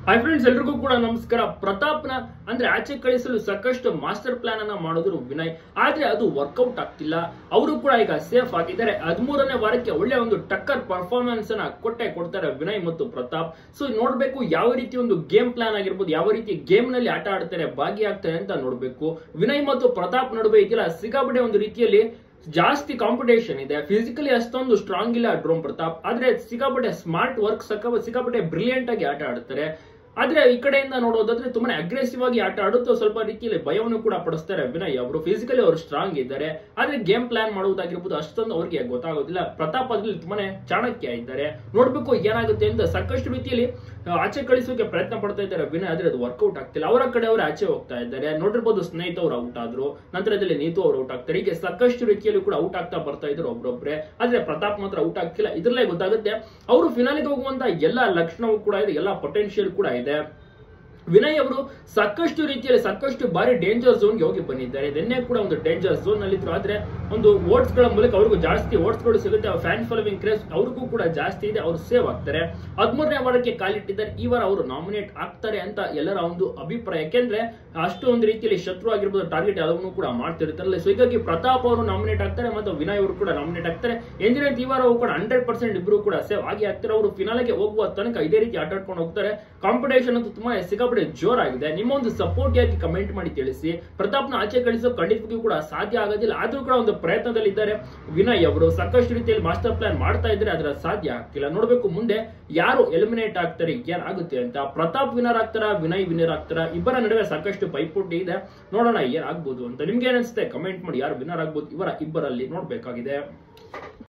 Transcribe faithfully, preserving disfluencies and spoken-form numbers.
Hi friends, ಎಲ್ರಿಗೂ ಕೂಡ ನಮಸ್ಕಾರ. ಪ್ರತಾಪ್ನ ಅಂದ್ರೆ ಆಚೆ ಕಳಿಸಲು ಸಾಕಷ್ಟು ಮಾಸ್ಟರ್ ಪ್ಲಾನ್ ಅನ್ನ ಮಾಡಿದ್ರು ವಿನಯ್, ಆದ್ರೆ ಅದು ವರ್ಕೌಟ್ ಆಗ್ತಿಲ್ಲ. ಅವರು ಕೂಡ ಈಗ ಸೇಫ್ ಆಗಿದ್ದಾರೆ. ಹದಿಮೂರನೇ ವಾರಕ್ಕೆ ಒಳ್ಳೆ ಒಂದು ಟಕ್ಕರ್ ಪರ್ಫಾರ್ಮೆನ್ಸ್ ಅನ್ನ ಕೊಟ್ಟೆ ಕೊಡ್ತಾರೆ ವಿನಯ್ ಮತ್ತು ಪ್ರತಾಪ್. ಸೊ ನೋಡ್ಬೇಕು ಯಾವ ರೀತಿ ಒಂದು ಗೇಮ್ ಪ್ಲಾನ್ ಆಗಿರ್ಬೋದು, ಯಾವ ರೀತಿ ಗೇಮ್ ನಲ್ಲಿ ಆಟ ಆಡ್ತಾರೆ, ಭಾಗಿಯಾಗ್ತಾರೆ ಅಂತ ನೋಡ್ಬೇಕು. ವಿನಯ್ ಮತ್ತು ಪ್ರತಾಪ್ ನಡುವೆ ಇದೆಲ್ಲ ಸಿಗಾಬಡೆ ಒಂದು ರೀತಿಯಲ್ಲಿ ಜಾಸ್ತಿ ಕಾಂಪಿಟೇಷನ್ ಇದೆ. ಫಿಸಿಕಲಿ ಅಷ್ಟೊಂದು ಸ್ಟ್ರಾಂಗ್ ಇಲ್ಲ ಡ್ರೋನ್ ಪ್ರತಾಪ್, ಆದ್ರೆ ಸಿಕ್ಕಾಪಟ್ಟೆ ಸ್ಮಾರ್ಟ್ ವರ್ಕ್, ಸಿಕ್ಕಾಪಟ್ಟೆ ಬ್ರಿಲಿಯಂಟ್ ಆಗಿ ಆಟ ಆಡ್ತಾರೆ. ಆದ್ರೆ ಈ ಕಡೆಯಿಂದ ನೋಡೋದಾದ್ರೆ ತುಂಬಾನೇ ಅಗ್ರೆಸಿವ್ ಆಗಿ ಆಟ ಆಡುತ್ತೋ ಸ್ವಲ್ಪ ರೀತಿಯಲ್ಲಿ ಭಯವನ್ನು ಕೂಡ ಪಡಿಸ್ತಾರೆ ವಿನಯ್ ಅವರು. ಫಿಸಿಕಲಿ ಅವರು ಸ್ಟ್ರಾಂಗ್ ಇದ್ದಾರೆ, ಆದ್ರೆ ಗೇಮ್ ಪ್ಲಾನ್ ಮಾಡುವುದಾಗಿರ್ಬೋದು ಅಷ್ಟೊಂದು ಅವ್ರಿಗೆ ಗೊತ್ತಾಗೋದಿಲ್ಲ. ಪ್ರತಾಪ್ ಅದ್ರಲ್ಲಿ ತುಂಬಾನೇ ಚಾಣಕ್ಯ ಇದ್ದಾರೆ. ನೋಡ್ಬೇಕು ಏನಾಗುತ್ತೆ ಅಂತ. ಸಾಕಷ್ಟು ರೀತಿಯಲ್ಲಿ ಆಚೆ ಕಳಿಸೋಕೆ ಪ್ರಯತ್ನ ಪಡ್ತಾ ಇದ್ದಾರೆ ವಿನಯ್, ಆದ್ರೆ ಅದು ವರ್ಕೌಟ್ ಆಗ್ತಿಲ್ಲ. ಅವರ ಕಡೆ ಅವರು ಆಚೆ ಹೋಗ್ತಾ ಇದ್ದಾರೆ. ನೋಡಿರ್ಬೋದು ಸ್ನೇಹಿತ ಅವರು ಔಟ್ ಆದ್ರು, ನಂತರದಲ್ಲಿ ನೀತು ಅವರು ಔಟ್ ಆಗ್ತಾರೆ. ಹೀಗೆ ಸಾಕಷ್ಟು ರೀತಿಯಲ್ಲಿ ಕೂಡ ಔಟ್ ಆಗ್ತಾ ಬರ್ತಾ ಇದ್ರು ಒಬ್ರೊಬ್ರೆ, ಆದ್ರೆ ಪ್ರತಾಪ್ ಮಾತ್ರ ಔಟ್ ಆಗ್ತಿಲ್ಲ. ಇದ್ರಲ್ಲೇ ಗೊತ್ತಾಗುತ್ತೆ ಅವರು ಫಿನಾಲಿಗೆ ಹೋಗುವಂತ ಎಲ್ಲಾ ಲಕ್ಷಣವೂ ಕೂಡ ಇದೆ, ಎಲ್ಲಾ ಪೊಟೆನ್ಶಿಯಲ್ ಕೂಡ ಇದೆ. ವಿನಯ್ ಅವರು ಸಾಕಷ್ಟು ರೀತಿಯಲ್ಲಿ ಸಾಕಷ್ಟು ಬಾರಿ ಡೇಂಜರ್ ಝೋನ್ಗೆ ಹೋಗಿ ಬಂದಿದ್ದಾರೆ. ನಿನ್ನೆ ಕೂಡ ಒಂದು ಡೇಂಜರ್ ಝೋನ್ ನಲ್ಲಿ ಇದ್ರು, ಆದ್ರೆ ಒಂದು ಓಟ್ಸ್ ಗಳ ಮೂಲಕ ಅವ್ರಿಗೂ ಜಾಸ್ತಿ ಓಟ್ಸ್ ಗಳು ಸಿಗುತ್ತೆ. ಫ್ಯಾನ್ ಫಾಲೋವಿಂಗ್ ಕ್ರೇಜ್ ಅವ್ರಿಗೂ ಕೂಡ ಜಾಸ್ತಿ ಇದೆ, ಅವ್ರು ಸೇವ್ ಆಗ್ತಾರೆ. ಹದಿಮೂರನೇ ವಾರಕ್ಕೆ ಕಾಲಿಟ್ಟಿದ್ದಾರೆ. ಈ ವಾರ ಅವರು ನಾಮಿನೇಟ್ ಆಗ್ತಾರೆ ಅಂತ ಎಲ್ಲರ ಒಂದು ಅಭಿಪ್ರಾಯ. ಯಾಕೆಂದ್ರೆ ಅಷ್ಟು ಒಂದು ರೀತಿಯಲ್ಲಿ ಶತ್ರು ಆಗಿರ್ಬೋದು, ಟಾರ್ಗೆಟ್ ಎಲ್ಲವನ್ನೂ ಕೂಡ ಮಾಡ್ತಿರ್ತಾರಲ್ಲ. ಸೊ ಹೀಗಾಗಿ ಪ್ರತಾಪ್ ಅವರು ನಾಮಿನೇಟ್ ಆಗ್ತಾರೆ ಮತ್ತು ವಿನಯ್ ಅವರು ಕೂಡ ನಾಮಿನೇಟ್ ಆಗ್ತಾರೆ. ಎಂದಿನ ಈ ವಾರ ಕೂಡ ಹಂಡ್ರೆಡ್ ಪರ್ಸೆಂಟ್ ಇಬ್ರು ಕೂಡ ಸೇವ್ ಆಗಿ ಆಗ್ತಾರೆ. ಅವರು ಫಿನಾಲೆಗೆ ಹೋಗುವ ತನಕ ಇದೇ ರೀತಿ ಆಟ ಆಡ್ಕೊಂಡು ಹೋಗ್ತಾರೆ. ಕಾಂಪಿಟೇಷನ್ ಅಂತೂ ತುಂಬಾ ಸಿಕ್ಕಾಪಟ್ಟೆ ಜೋರಾಗಿದೆ. ನಿಮ್ಮ ಒಂದು ಸಪೋರ್ಟ್ ಯಾಕೆ ಕಮೆಂಟ್ ಮಾಡಿ ತಿಳಿಸಿ. ಪ್ರತಾಪ್ನ ಆಚೆ ಕಳಿಸೋ ಖಂಡಿತವಾಗಿಯೂ ಕೂಡ ಸಾಧ್ಯ ಆಗೋದಿಲ್ಲ, ಆದ್ರೂ ಕೂಡ ಒಂದು ಪ್ರಯತ್ನದಲ್ಲಿದ್ದಾರೆ ವಿನಯ್ ಅವರು. ಸಾಕಷ್ಟು ರೀತಿಯಲ್ಲಿ ಮಾಸ್ಟರ್ ಪ್ಲಾನ್ ಮಾಡ್ತಾ ಇದ್ರೆ ಅದರ ಸಾಧ್ಯ ಆಗ್ತಿಲ್ಲ. ನೋಡ್ಬೇಕು ಮುಂದೆ ಯಾರು ಎಲಿಮಿನೇಟ್ ಆಗ್ತಾರೆ, ಏನಾಗುತ್ತೆ ಅಂತ. ಪ್ರತಾಪ್ ವಿನರ್ ಆಗ್ತಾರ, ವಿನಯ್ ವಿನರ್ ಆಗ್ತಾರ, ಇಬ್ಬರ ನಡುವೆ ಸಾಕಷ್ಟು ಪೈಪೋಟಿ ಇದೆ. ನೋಡೋಣ ಏನಾಗ್ಬೋದು ಅಂತ. ನಿಮ್ಗೆ ಏನಿಸುತ್ತೆ ಕಮೆಂಟ್ ಮಾಡಿ. ಯಾರು ವಿನರ್ ಆಗ್ಬೋದು ಇವರ ಇಬ್ಬರಲ್ಲಿ ನೋಡ್ಬೇಕಾಗಿದೆ.